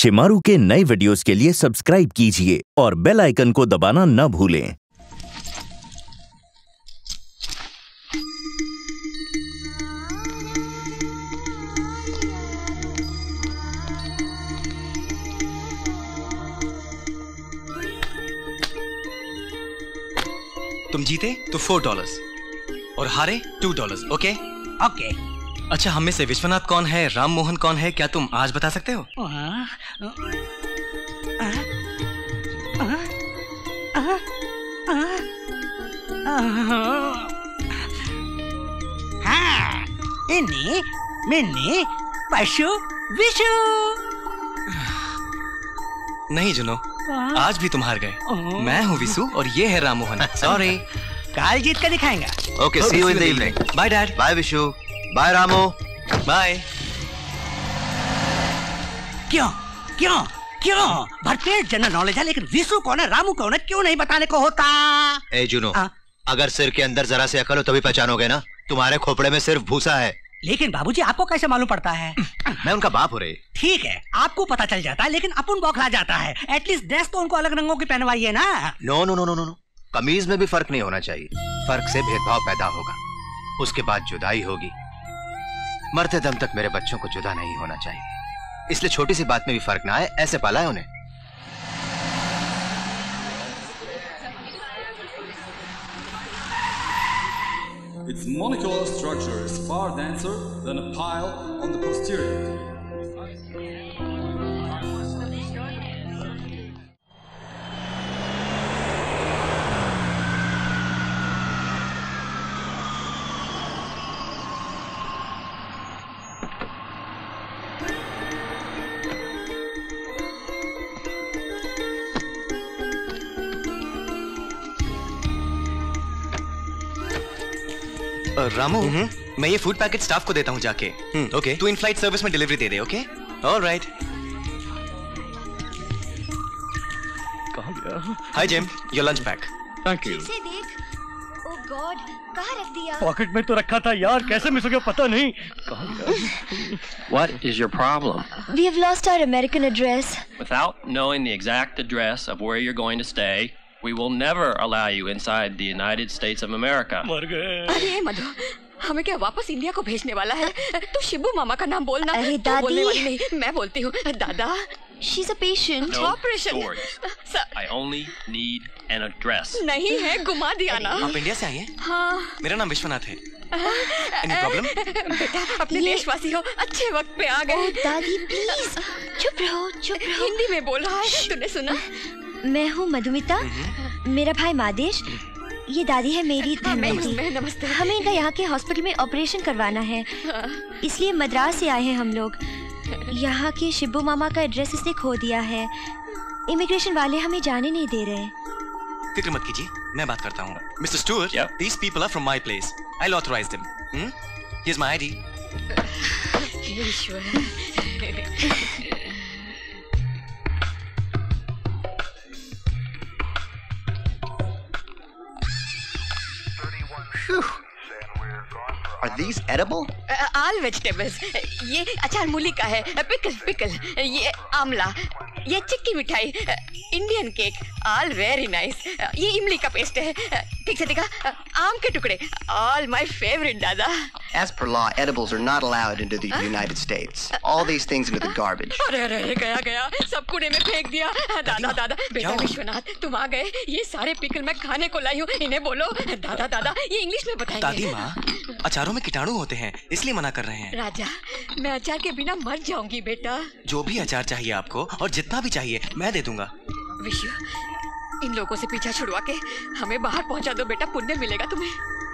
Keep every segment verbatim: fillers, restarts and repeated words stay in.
शिमारू के नए वीडियोस के लिए सब्सक्राइब कीजिए और बेल आइकन को दबाना न भूलें। तुम जीते तो फोर डॉलर्स और हारे टू डॉलर्स। Okay okay. अच्छा, हम में से विश्वनाथ कौन है, राम मोहन कौन है, क्या तुम आज बता सकते हो? हाँ, इन्नी मिन्नी पशु विशु। नहीं जुनो, आज भी तुम हार गए। मैं हूँ विशु और ये है राम मोहन। सॉरी। कल जीत कर दिखाएंगा। Okay, see you in the evening. Bye dad. Bye Vishu. Bye Ramo. Bye. क्यों क्यों क्यों भरपेट जनरल नॉलेज है, लेकिन विशु कौन है रामू कौन है क्यों नहीं बताने को होता? ए जुनो, अगर सिर के अंदर जरा से अकल हो तभी पहचानोगे ना। तुम्हारे खोपड़े में सिर्फ भूसा है। लेकिन बाबूजी आपको कैसे मालूम पड़ता है? मैं उनका बाप हो रही। ठीक है, आपको पता चल जाता है, लेकिन अपन बौखला जाता है। एटलीस्ट ड्रेस तो उनको अलग रंगों की पहनवाइए ना। No no no no no, कमीज में भी फर्क नहीं होना चाहिए। फर्क से भेदभाव पैदा होगा, उसके बाद जुदाई होगी। मरते दम तक मेरे बच्चों को जुदा नहीं होना चाहिए, इसलिए छोटी सी बात में भी फर्क ना आए, ऐसे पाला है उन्हें। Its molecular structure is far denser than a pile on the posterior. Ramu, मैं ये फूड पैकेट स्टाफ को देता हूँ जाके। ओके, तू इन फ्लाइट सर्विस में डिलीवरी दे दे। Okay, alright. कहाँ गया? Hi Jim, your lunch pack. Thank you. इसे देख। ओह गॉड, कहाँ रख दिया? पॉकेट में तो रखा था यार, कैसे मिस हो गया पता नहीं। कहाँ गया? What is your problem? We have lost our American address. Without knowing the exact address of where you're going to stay, we will never allow you inside the United States of America. मर गए। अरे मधु, हमें क्या वापस India को भेजने वाला है? तू शिबू मामा का नाम बोलना। अरे तू बोलने दादी। वाली नहीं, मैं बोलती हूँ। दादा, She's a patient. No Operation. stories. I only need an address. नहीं है, घुमा दिया ना। आप इंडिया से आई हैं? हाँ। मेरा नाम विश्वनाथ है। Any problem? बेटा, अपने देशवासी हो, अच्छे वक्त पे आ गए। दादी प्लीज चुप रहो, चुप रहो। हिंदी में बोल रहा है, तूने सुना? मैं हूँ मधुमिता, मेरा भाई मादेश, ये दादी है मेरी धनवंती। नमस्ते। हमें इनका यहाँ के हॉस्पिटल में ऑपरेशन करवाना है, इसलिए मद्रास से आए हैं हम लोग। यहाँ के शिबू मामा का एड्रेस इसने खो दिया है, इमिग्रेशन वाले हमें जाने नहीं दे रहे। फिक्र मत कीजिए, मैं बात करता हूँ। Mister Stuart, these people are from my place. I'll authorize them. Hmm? Here's my I D. Are these edible? All vegetables. ये अचार मूली का है, पिकल पिकल, ये आमला, ये चिक्की मिठाई, Indian cake, all very nice. ये इमली का पेस्ट है, ठीक से देखा, आम के टुकड़े, ऑल माय फेवरेट दादा। As per law, edibles are not allowed into the United States. All these things into the garbage. अरे अरे गया गया, सब कूड़े में फेंक दिया। दादा दादा, बेटा विश्वनाथ, तुम आ गए। ये सारे पिकल मैं खाने को लाई हूँ, इन्हें बोलो। दादा दादा, ये इंग्लिश में बताएंगे। दादी माँ, अचारों में कीटाणु होते हैं, इसलिए मना कर रहे हैं। राजा, मैं अचार के बिना मर जाऊंगी बेटा। जो भी अचार चाहिए आपको और जितना भी चाहिए मैं दे दूंगा। विशु, इन लोगों से पीछा छुड़वा के हमें बाहर पहुंचा दो बेटा, पुण्य मिलेगा तुम्हें।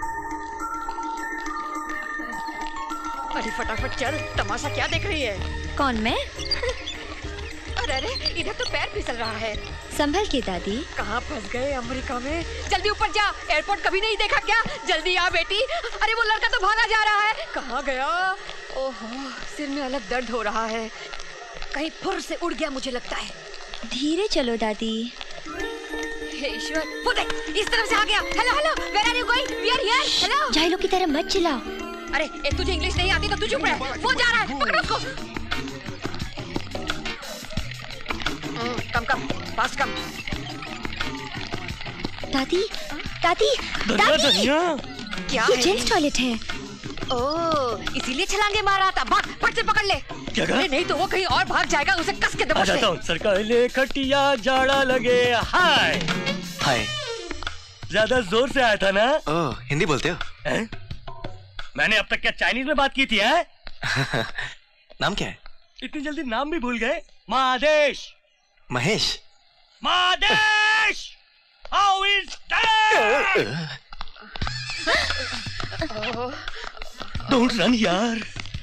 अरे फटाफट चल, तमाशा क्या देख रही है? कौन, मैं? अरे अरे, इधर तो पैर फिसल रहा है। संभल के दादी। कहाँ फंस गए अमेरिका में? जल्दी ऊपर जा, एयरपोर्ट कभी नहीं देखा क्या? जल्दी आ बेटी। अरे वो लड़का तो भागा जा रहा है, कहाँ गया? ओहो, सिर में अलग दर्द हो रहा है, कहीं फुर से उड़ गया मुझे लगता है। धीरे चलो दादी। हे ईश्वर, वो देख, इस तरफ से आ गया। Hello hello, where are you going? We are here. Hello. जाहिलों की तरह मत चिल्लाओ। अरे ए, तुझे इंग्लिश नहीं आती तो तू चुप रह। वो जा रहा है, पकड़ो उसको। पास कम। दादी, दादी, दादी। क्या ये है? जेंट्स टॉयलेट है। ओह, इसीलिए छलांगे मारा था। भाग, फट से पकड़ ले। क्या कहा? नहीं तो वो कहीं और भाग जाएगा, उसे कस के दबोच ले। सरकार ले खटिया जाड़ा लगे। हाय हाय। ज्यादा जोर से आया था ना? ओह, हिंदी बोलते हो? है? मैंने अब तक क्या चाइनीज में बात की थी है? नाम क्या है? इतनी जल्दी नाम भी भूल गए? महादेश। महेश। महादेश! How is that? Don't run यार।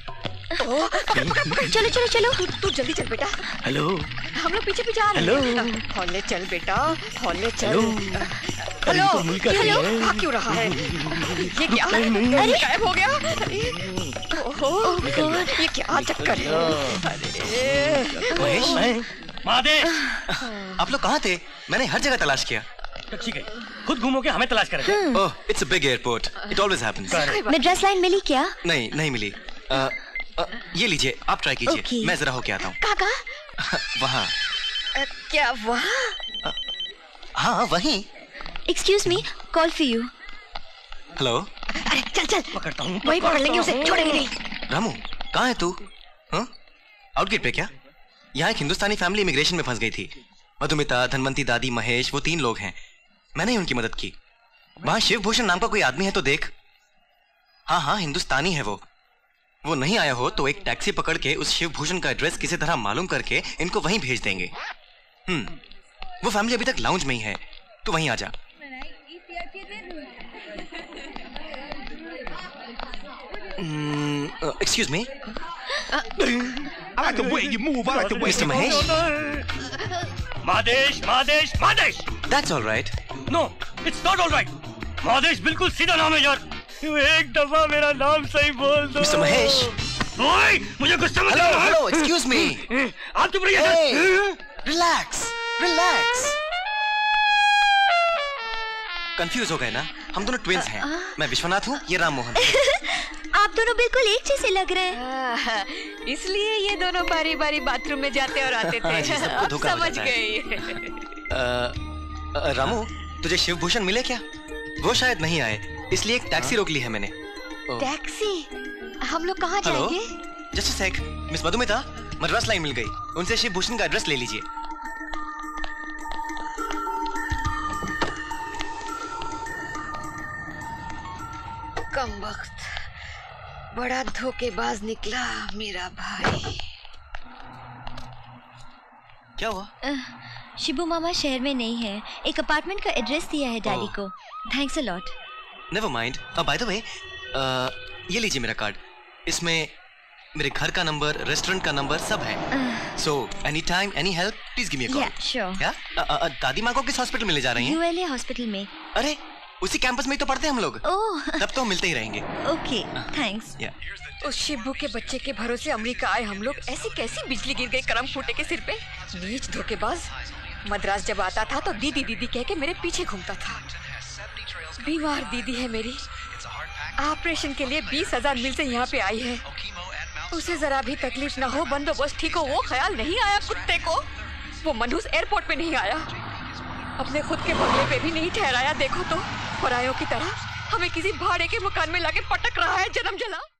चलो चलो चलो। तू तू जल्दी चल बेटा। हेलो। हम लोग पीछे पीछे आ रहे हैं। हौले चल बेटा, हौले चल। हेलो, हेलो, भाग क्यों रहा है? ये क्या? अरे गायब हो गया। ओहो, ये क्या चक्कर है? अरे महेश, महादेश, आप लोग कहाँ थे? मैंने हर जगह तलाश किया। ठीक है, खुद घूमो के हमें तलाश करें। Oh, it's a big airport. It always happens. Madras line मिली क्या? नहीं, नहीं मिली। आ, आ, ये लीजिए, आप ट्राई कीजिए। Okay. मैं जरा होके आता हूँ। कहाँ? वहाँ। क्या वहाँ? हाँ, वहीं। Excuse me, call for you. Hello. अरे चल चल, पकड़ता हूँ। वहीं पकड़ लेंगे उसे, छोड़ेंगे नहीं। रामू, कहाँ है तू? हाँ? आउटगेट पे क्या? यहाँ एक हिंदुस्तानी फैमिली इमिग्रेशन में फंस गई थी। मधुमिता, धनवंती दादी, महेश, वो तीन लोग हैं। मैंने ही उनकी मदद की। वहाँ शिवभूषण नाम का कोई आदमी है तो देख। हाँ हाँ, हिंदुस्तानी है वो। वो नहीं आया हो तो एक टैक्सी पकड़ के उस शिवभूषण का एड्रेस किसी तरह मालूम करके इनको वहीं भेज देंगे। हम्म, वो फैमिली अभी तक लाउंज में ही है, तू वहीं आ जा। Excuse me. I like the way you move. I like the way mister you Mahesh. Mahadesh, Mahadesh, महादेश। That's all right. No, it's not all right. महादेश बिल्कुल सीधा नाम है यार। एक दफा मेरा नाम सही बोल दो। मिस्टर महेश। ओए, मुझे गुस्सा मत हेलो, हेलो, एक्सक्यूज मी। आप चुप रहिए। Relax, relax. कंफ्यूज हो गए ना? हम दोनों ट्विंस हैं। मैं विश्वनाथ हूँ, ये राम मोहन। आप दोनों बिल्कुल एक जैसे लग रहे हैं। इसलिए ये दोनों बारी बारी बाथरूम में जाते और आते थे। हाँ जी, सबको अब धोखा हो समझ जाता है। गई। अ, अ, रामू, तुझे शिवभूषण मिले क्या? वो शायद नहीं आए, इसलिए एक टैक्सी रोक ली है मैंने। टैक्सी? हम लोग कहाँ हेलो, जाएंगे? Just a sec. Miss Madhumita, Madras line मिल गई। उनसे शिवभूषण का एड्रेस ले लीजिए। कम वक्त, बड़ा धोखेबाज निकला मेरा भाई। क्या हुआ? शिबू मामा शहर में नहीं है। एक अपार्टमेंट का एड्रेस दिया है डैडी को। Thanks a lot. Never mind. By the way, ये लीजिए मेरा कार्ड। इसमें मेरे घर का नंबर, रेस्टोरेंट का नंबर सब है। So any time, any help, please give me a call. Yeah, sure. क्या? अ, अ, दादी माँ को किस हॉस्पिटल में ले जा रही हैं? यूएलए हॉस्पिटल में। अरे, उसी कैंपस में ही तो पढ़ते हैं हम लोग। ओह, तब तो हम मिलते ही रहेंगे। Okay, thanks. या। उस शिबू के बच्चे के भरोसे अमेरिका आए हम लोग। ऐसी कैसी बिजली गिर गई करम फूटे के सिर पे। नीच धोखेबाज। मद्रास जब आता था तो दीदी दीदी कह के मेरे पीछे घूमता था। बीमार दीदी है मेरी, ऑपरेशन के लिए बीस हजार मील से यहाँ पे आई है। उसे जरा भी तकलीफ ना हो, बंदोबस्त ठीक हो, वो ख्याल नहीं आया कुत्ते को। वो मनहूस एयरपोर्ट पे नहीं आया, अपने खुद के बंगले पे भी नहीं ठहराया। देखो तो परायों की तरह हमें किसी भाड़े के मकान में लाके पटक रहा है जन्म जला।